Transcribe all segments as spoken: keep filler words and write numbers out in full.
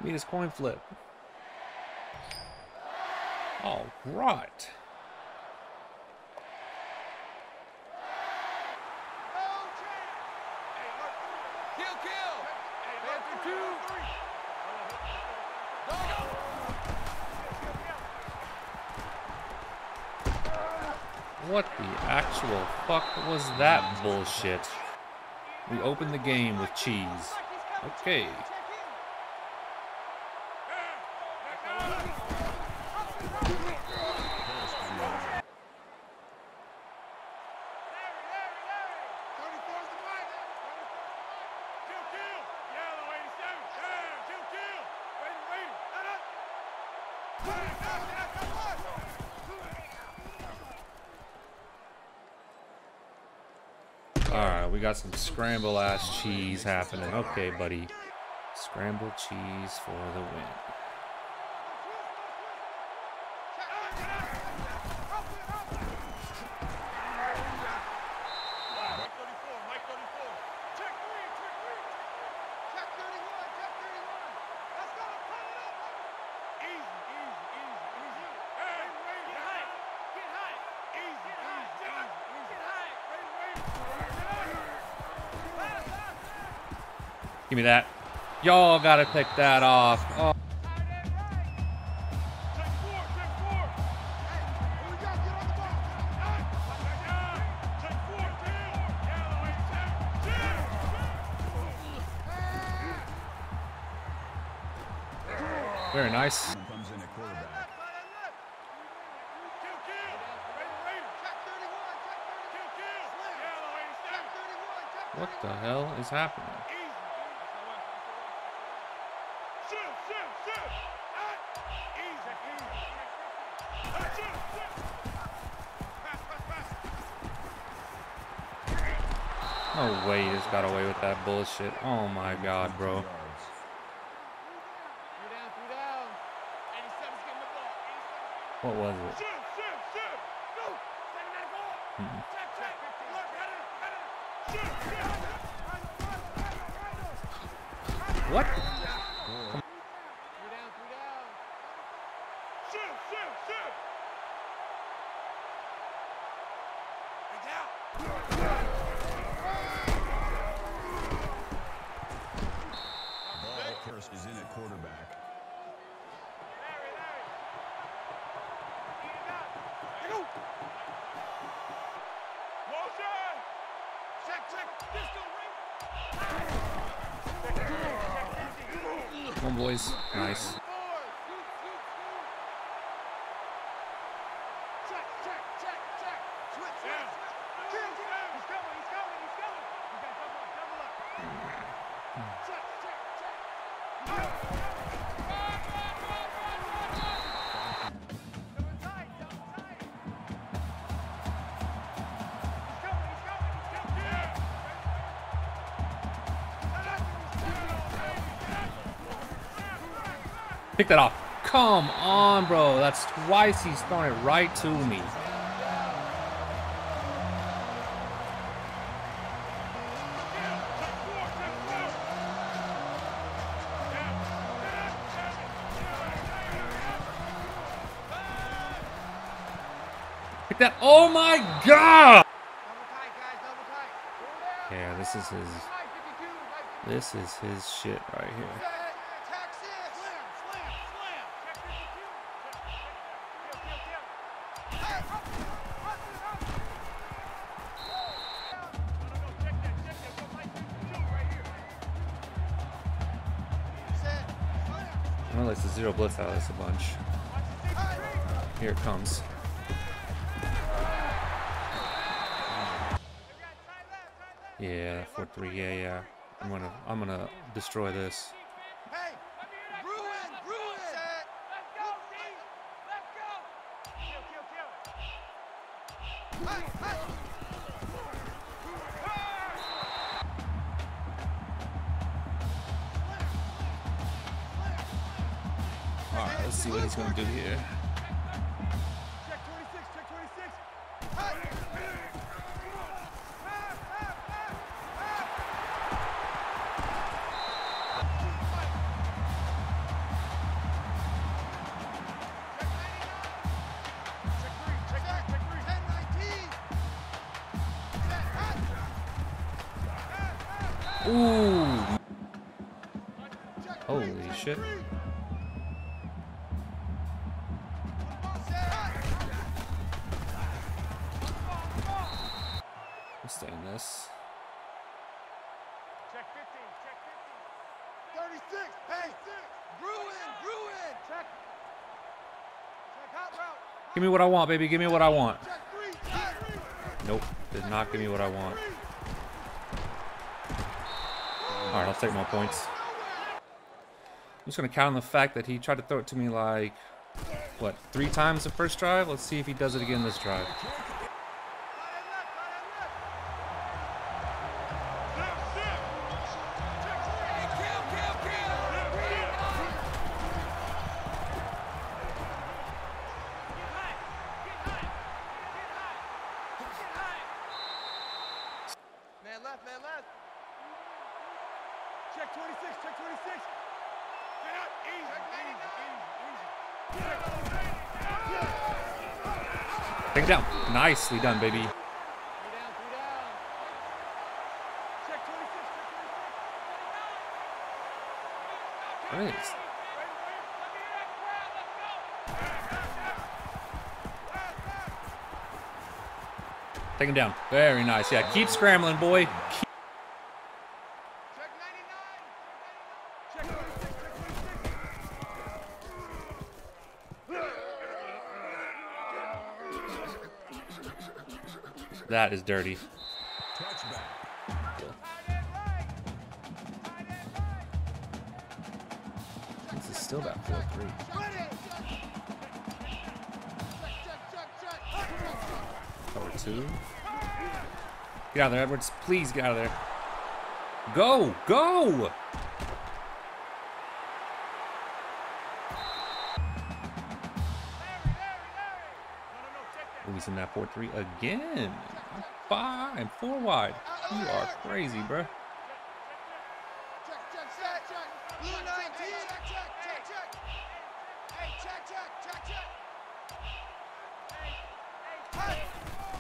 Meet his coin flip. All right. What the actual fuck was that bullshit? We opened the game with cheese. Okay. Alright, we got some scramble ass cheese happening. Okay, buddy. Scrambled cheese for the win. Give me that. Y'all gotta pick that off. Oh. Very nice. What the hell is happening? No way he just got away with that bullshit. Oh my god, bro. What was it? Hmm. What? Is in at quarterback. Come on, boys. Nice. Pick that off. Come on, bro. That's twice he's thrown it right to me. Pick that. Oh my god. Yeah, this is his. This is his shit right here. Well, it's a zero blitz out of this a bunch. Here it comes. Yeah, four three. Yeah, yeah. I'm gonna, I'm gonna destroy this. Hey, Bruin, Bruin. Let's go, D. Let's go. Kill, kill, kill. Hey, hey. All right, let's see what he's gonna do here. Check twenty-six, check twenty-six. Hey. Ooh. Holy shit. We'll stay in this. Check fifteen, check fifteen. thirty-six, hey, Bruin, Bruin. Check. Check hot route. Give me what I want, baby. Give me what I want. Check three, check. Nope. Did not give me what I want. Alright, I'll take my points. I'm just going to count on the fact that he tried to throw it to me like, what, three times the first drive? Let's see if he does it again this drive. Man left, man left. Check twenty-six, check twenty-six. Get up, easy, easy, easy. Take it down. Nicely done, baby. Three down, three down. Check twenty-six, check twenty-six. Nice. Take him down. Very nice. Yeah, keep scrambling, boy. Keep Check ninety-nine. Check twenty-six, check twenty-six. That is dirty. Touchback. This is still that four three. Cover two. Get out of there, Edwards. Please get out of there. Go! Go! He's in that four three again. Five, four wide. You are crazy, bruh. Check, check, check, check. Blue nineteen. Check, check, check, check. Hey, check, check, check, check. Hey, hey,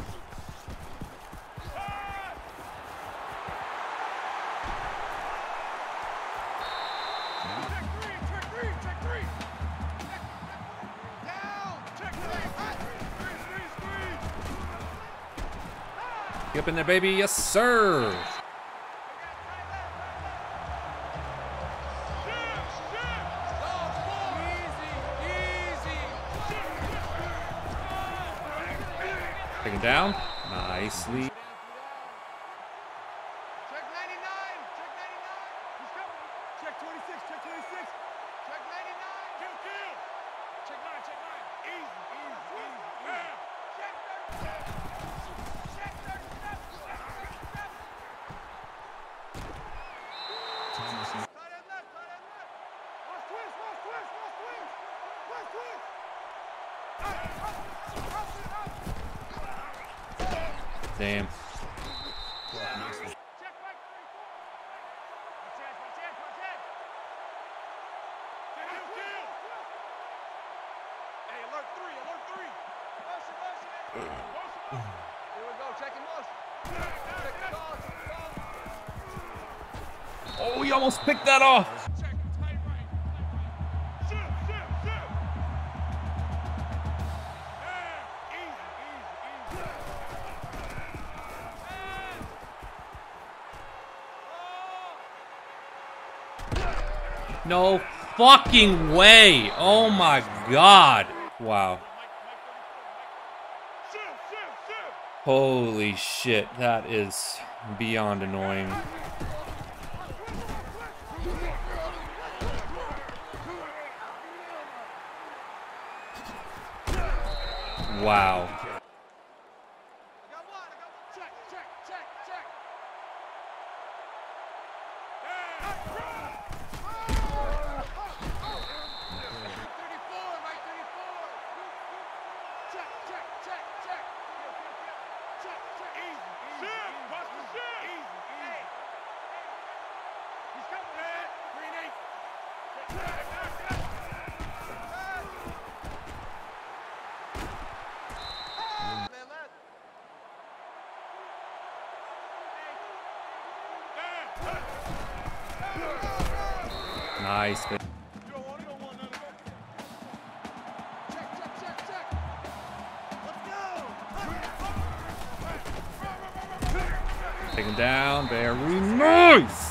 check three, check three, check three. Down. Check three. Three, three, three. Get up in there, baby. Yes, sir. Take him down. Nicely. Check ninety-nine. Check ninety-nine. He's coming. Check twenty-six. Check twenty-six. Check ninety-nine. Kill, kill. Check nine. Check nine. Easy, easy, easy, easy. Check thirty-seven. Check thirty-seven. thirty-seven. Thomas. Tight end left. Tight end left. Watch twist. Watch twist. Watch twist. Watch twist. Up, up, up, up, up. Damn. Check back three, four. Watch hands, watch hands, watch hands. Kill, kill. Hey, alert three, alert three. Motion, motion. Motion. Here we go, checking motion. Check the ball, check the ball. Oh, he almost picked that off. Check, tight right. Shoot, shoot, shoot. Yeah, easy, easy, easy. No fucking way. Oh my god. Wow. Shoot, shoot, shoot. Holy shit. That is beyond annoying. Wow. I got one, I got one. Check, check, check, check. thirty-four, right thirty-four. Check, check, check, check. Check, check. Easy, easy. Watch the shit. Easy, easy. He's coming, man. Three and eight. Check, check, check. Nice. Good. Taken down. Very nice.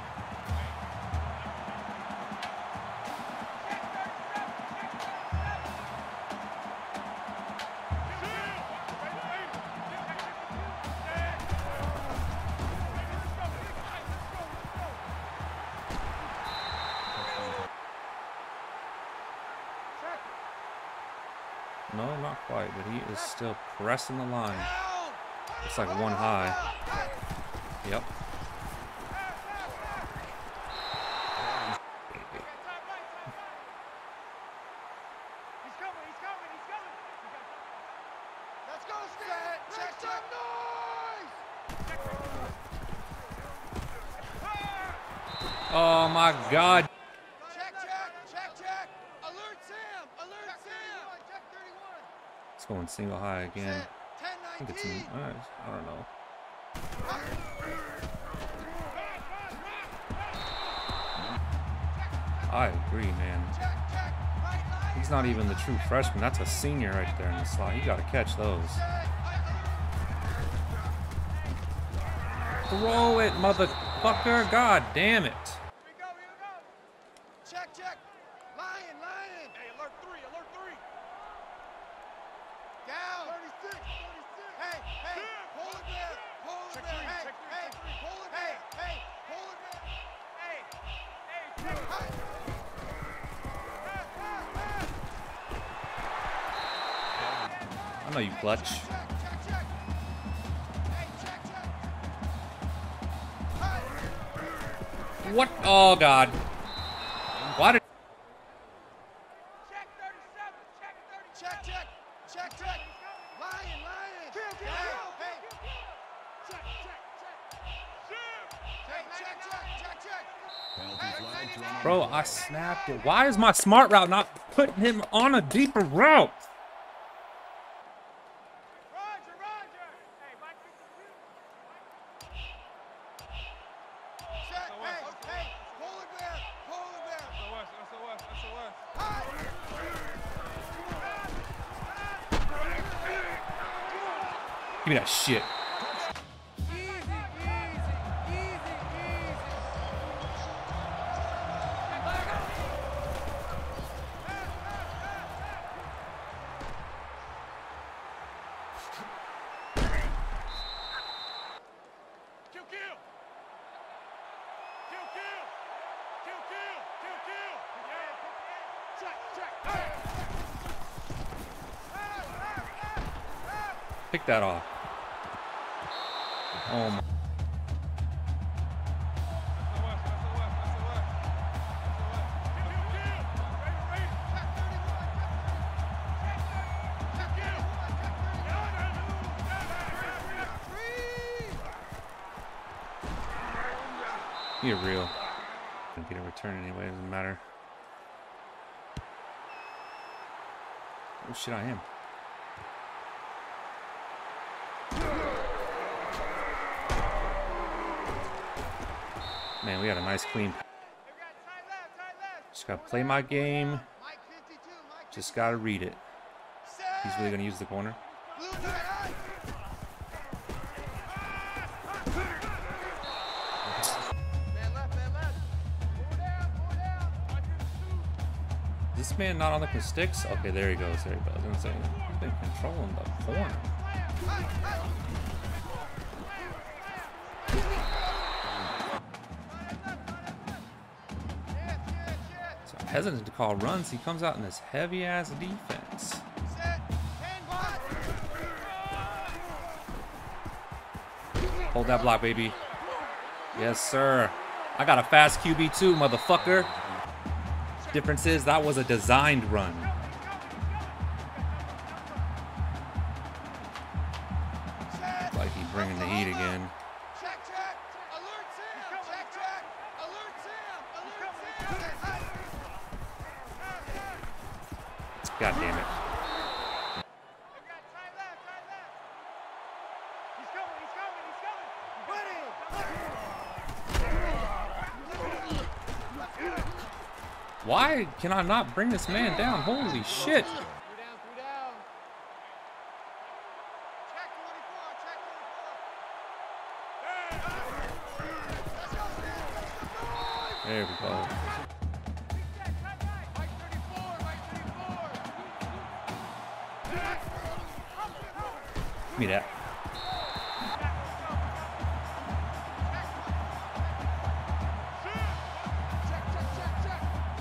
No, not quite, but he is still pressing the line. It's like one high. Yep. He's coming, he's coming, he's coming. Let's go, Stan. Check, check, noise. Oh my God. Check, check, check, check. Alert Sam, alert Sam. Check thirty-one. It's going single high again. ten I think it's in, nineteen. uh, I don't know. I agree, man. He's not even the true freshman. That's a senior right there in the slot. You got to catch those. Throw it, motherfucker. God damn it. Here we go, here we go. Check, check. Lion, lion. Hey, alert three, alert three. Down. thirty-six, thirty-six. Hey, hey, hold it there. Hold it there. Hey, hey, hold it there. Hey, hold it there. Hey, hey, check. Hey. I know you clutch. Check, check, check. Hey, check, check. Hey. What? Oh, God. Why did... Check thirty-seven, check thirty. Check, check, check, check. Lion, lion. Kill, kill, kill. Hey. Check, check, check. Hey, check, check, check, check. Penalty flag thrown on Bro, I snapped it. Why is my smart route not putting him on a deeper route? Roger, Roger. Hey, Mike, check, hey, hey, hold it there, hold it there. S O S, S O S, S O S. Give me that shit. Easy, easy, easy, easy. Kill, kill. Kill, kill. Kill, kill. Kill, kill. Yeah. Check, check. Hey. Pick that off. Oh my. You're real. Gonna get a return anyway, doesn't matter. Oh shit, I am. Man, we got a nice clean. Just gotta play my game. Just gotta read it. He's really gonna use the corner. Is this man not on the sticks? Okay, there he goes. There he goes. I was gonna say, he's been controlling the corner. So I'm hesitant to call runs. He comes out in this heavy ass defense. Hold that block, baby. Yes, sir. I got a fast Q B too, motherfucker. Difference is that was a designed run. It's like he's bringing the heat again. Check, check. Alert Sam. Check, check. Alert Sam. Alert Sam. God damn it. Tight left, tight left. He's coming, he's coming, he's coming. Ready. Why can I not bring this man down? Holy shit. Three down, three down. Check twenty-four, check twenty-four. There we go. Mike thirty-four, Mike thirty-four. Give me that. Check, check, check, check.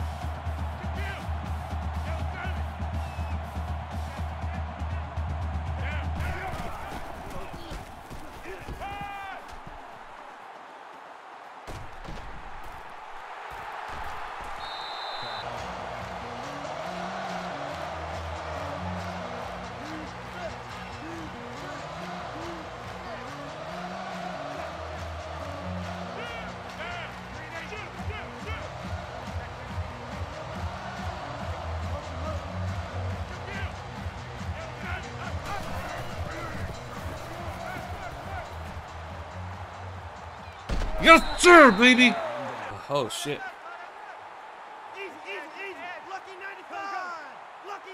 Yes, sir, baby. Oh shit. Easy, easy, easy. Lucky ninety-five. Lucky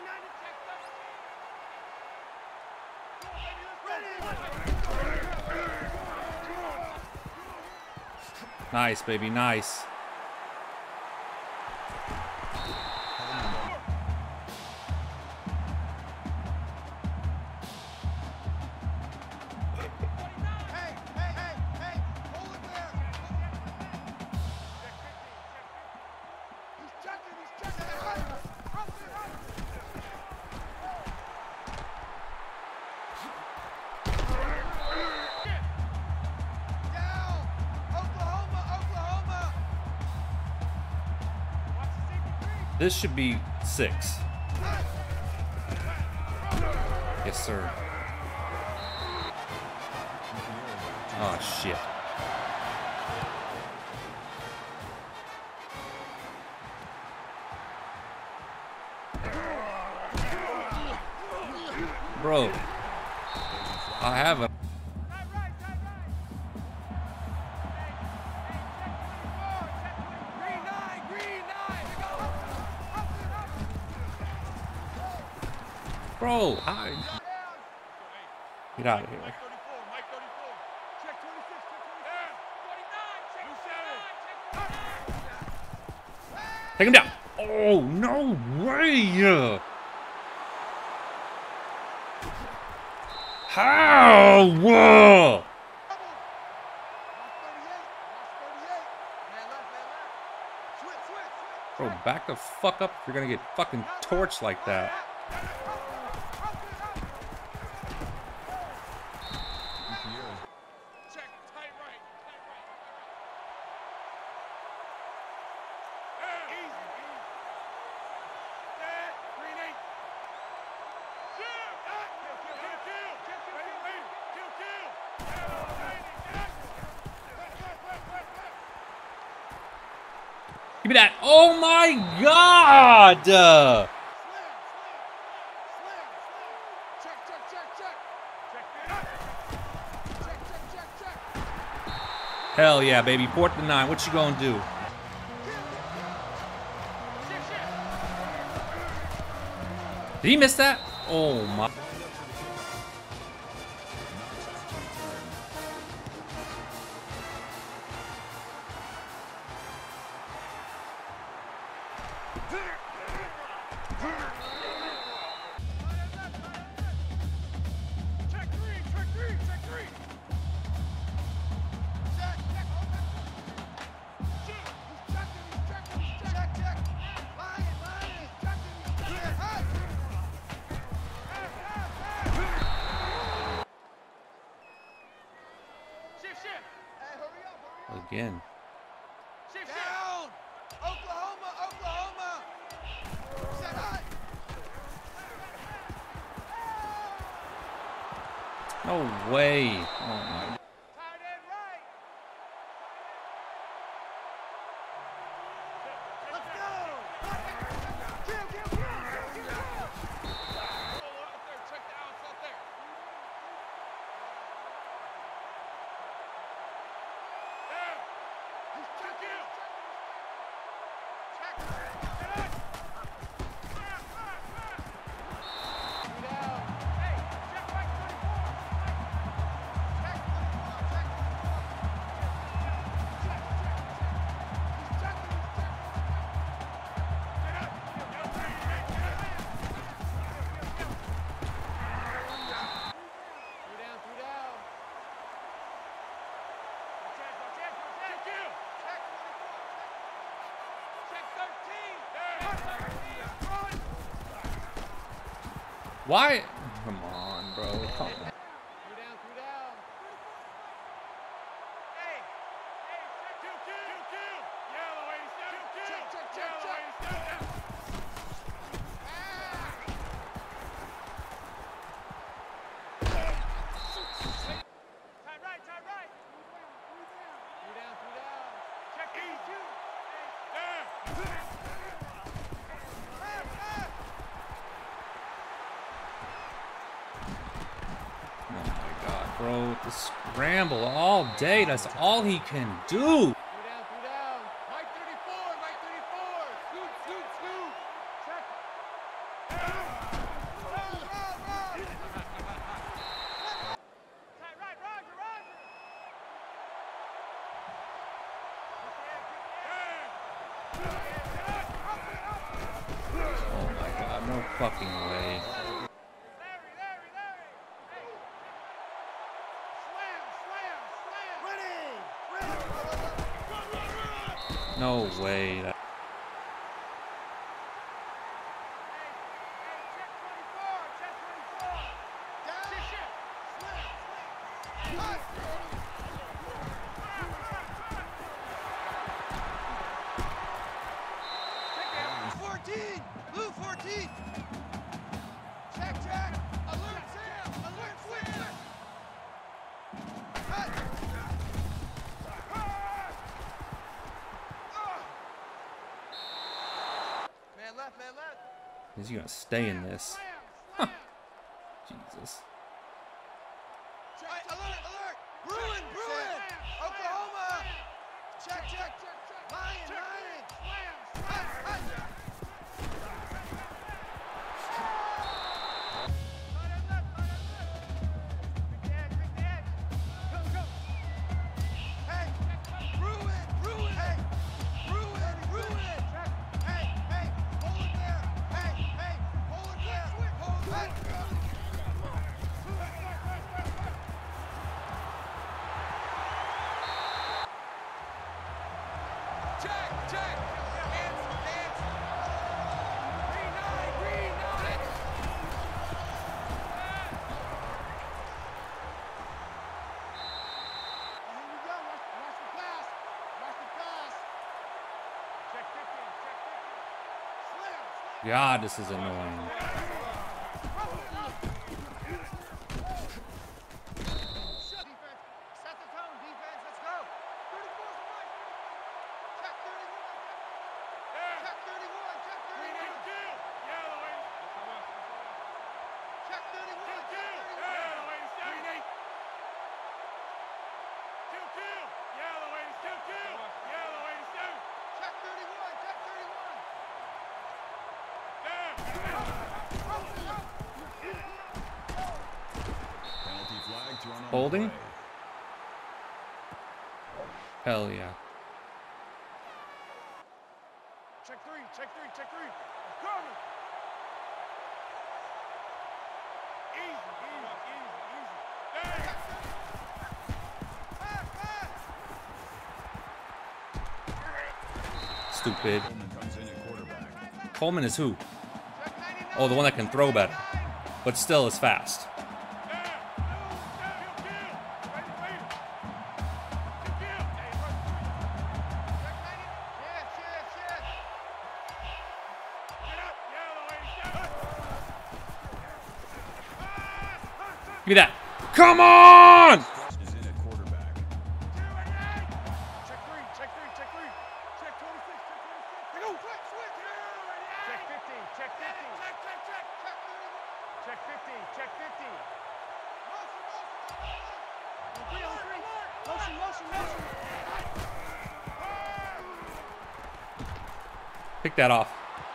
ninety-six. Nice, baby, nice. Hey, hey, hey, hey. Hold it there. He's checking, he's checking. Right. Up there, right. Down. Oklahoma, Oklahoma. Watch the safety three. This should be six. Yes, sir. Oh shit. Bro, I have a. Right, right, right, right. Green nine, green nine. We go. Up there, up there. Bro, I. Get out of here. Mike thirty-four, Mike thirty-four. Check twenty-six, check twenty-six. forty-nine, check forty-nine, check Take him down. Oh, no way. How? Whoa. thirty-eight, lost thirty-eight. Man left, man left. Switch, switch, switch. Bro, back the fuck up if you're gonna get fucking torched like that. Check, tight right, tight right. Easy, easy. Dead, green eight. Kill, kill, kill, kill, kill, kill, kill, kill, kill. Give me that. Oh my god. Uh, Slam, slam, slam, slam. Check, check, check, check. Check, check, check, check, check. Hell yeah, baby. Fourth and nine. What you gonna do? Did he miss that? Oh my. Check three, check three, check three. Check, check, hold that. Shoot. He's checking, he's checking, he's checking. Check, check. Lying, lying. He's checking, he's checking. Hey. Pass, pass, pass. Shift, shift. Hey, hurry up, hurry up. Again. Shift, shift. Down. Oklahoma, Oklahoma. Set high. No way. Oh my. Tight end right. Let's go. Kill, kill, kill, kill, kill, kill. Up there, check the outs out there. There. He's checking. Check. Why? Come on, bro. Come on. Two down, two down. Hey, hey, check, two kill, two kill. Yellow eighty-seven, two kill. Check, check, check, check. eighty-seven. Tight right, tight right. Two down, two down. Check eighty-two. There. Oh my god, bro. The scramble all day. That's all he can do. Two down, two down. Mike thirty-four, Mike thirty-four. Scoop, scoop, scoop. Check. Run, run, run. Tight right, Roger, Roger. Oh my god, no fucking way. Larry, Larry, Larry. Hey. Slam, slam, slam. Ready, ready. Run, run, run. No way. That Hey, hey, check twenty-four, check twenty-four. Down. Shit, shit. Slam, slam. Cut. Check down. fourteen, blue fourteen. Check, check. Alert Sam, alert Sam. Cut. Man left, man left. is he gonna stay in this? Slam, Jesus. Check, alert, alert! Bruin, Bruin! Oklahoma! Check, check, check, check! Lion, Lion! Slam, slam! Hut, hut! Right on left, right on left! Pick the edge, pick the edge! Go, go! Hey! Bruin, Bruin! Hey! Bruin, Bruin! Hey, hey! Hold it there! Hey, hey! Hold it there! Hold it! Check, check. Hands, hands. Green nine, green nine. Here we go. Watch, watch the pass. Watch the pass. Check fifteen, check fifteen. Slam, slam. God, this is annoying. Defense, set the tone, defense, let's go. thirty-four, right. Check thirty-one. Check thirty-one, check thirty-one. Yellow eight. Check thirty-one, check thirty-one. Yellow eight, green eight. Two kill. Yellow eight, two kill. Yellow eighty-seven. Check thirty-one, check thirty-one. There. Penalty flag thrown on the Holding? play. Hell yeah. Check three, check three, check three. I'm coming. Easy, easy, easy, easy. There. Pass, pass. Stupid. Coleman comes in at quarterback. Coleman is who? Check ninety-nine. Oh, the one that can throw better, but still is fast. Give me that. Come on! Is in at quarterback. Check three, check three, check three. Check twenty-six, check twenty-six. Go, switch, switch. Check fifteen, check fifteen. Check, check, check. Check thirty-one. Check fifteen, check fifteen. Motion, motion. On three, on three. Motion, motion, motion. Pick that off.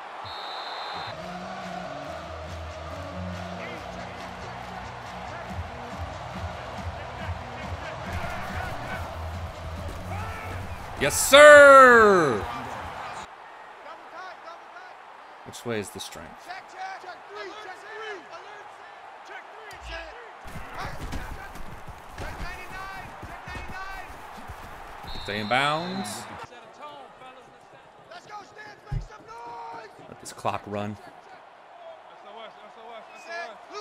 Yes, sir! Double tight, double tight. Which way is the strength? Check, check. Check three, check three. Alert, check three, check three. Check ninety-nine, check ninety-nine. Stay in bounds. Set a tone, fellas. Let's go, Stans, make some noise. Let this clock run. Set,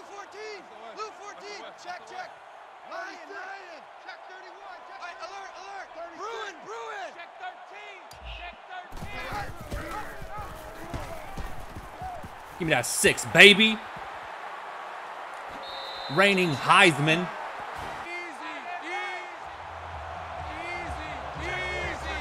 Ryan, Ryan. Check thirty-one. Check right, alert, alert. Bruin, Bruin. Check thirteen. Check thirteen. Give me that six, baby. Reigning Heisman. Easy, easy, easy,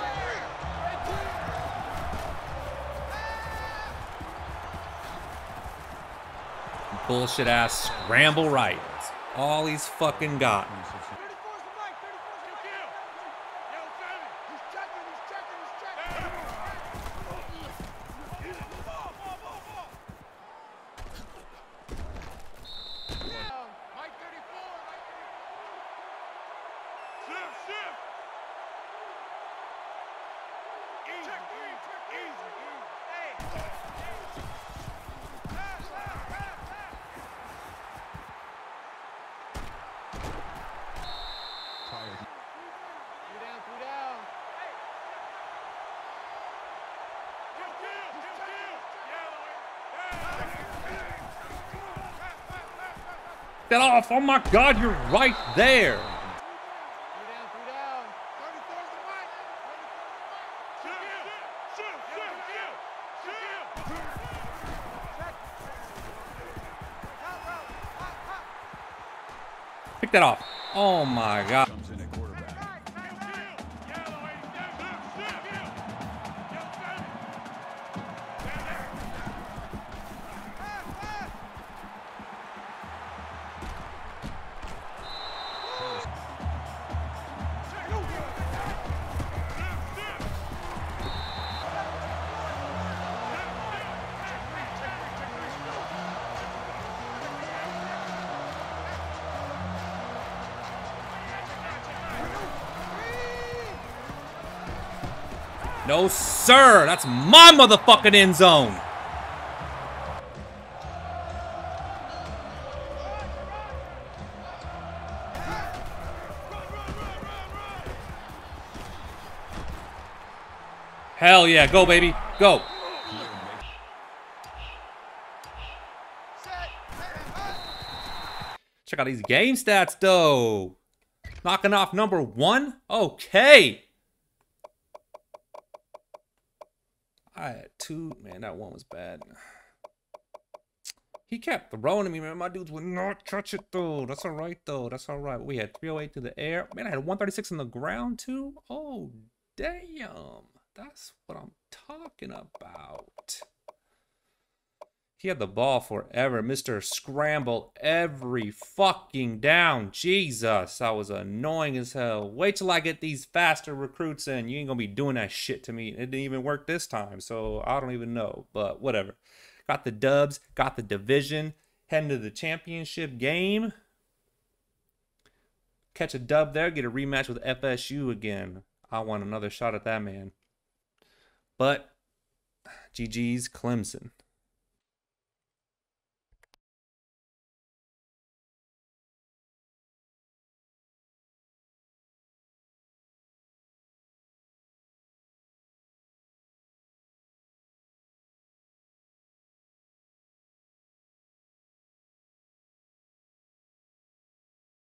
easy. Bullshit ass scramble right. That's all he's fucking got. thirty-four's the mic, thirty-four's the mic. Yo, Sammy. He's checking, he's checking, he's checking. Ball, ball, ball, ball. Mike thirty-four, Mike thirty-four. Shift, shift. Easy, check three, check three. Easy, easy. Hey. Pass, pass, pass, pass. Tired. Two down, two down. Hey. Kill, kill, kill, kill. Get off. Oh my God, you're right there. Two down, two down. thirty-four's the mic. thirty-four's the mic. Shift, shift, shift, shift, shift. Pick that off. Oh my God. Comes in at quarterback. No, sir. That's my motherfucking end zone. Hell yeah. Go, baby. Go. Check out these game stats, though. Knocking off number one. Okay. I had two. Man, that one was bad. He kept throwing at me, man. My dudes would not touch it, though. That's all right, though. That's all right. We had three oh eight to the air. Man, I had one thirty-six on the ground, too. Oh, damn. That's what I'm talking about. He had the ball forever. Mister Scramble every fucking down. Jesus, that was annoying as hell. Wait till I get these faster recruits in. You ain't gonna be doing that shit to me. It didn't even work this time, so I don't even know. But whatever. Got the dubs, got the division, heading to the championship game. Catch a dub there, get a rematch with F S U again. I want another shot at that, man. But G G's Clemson.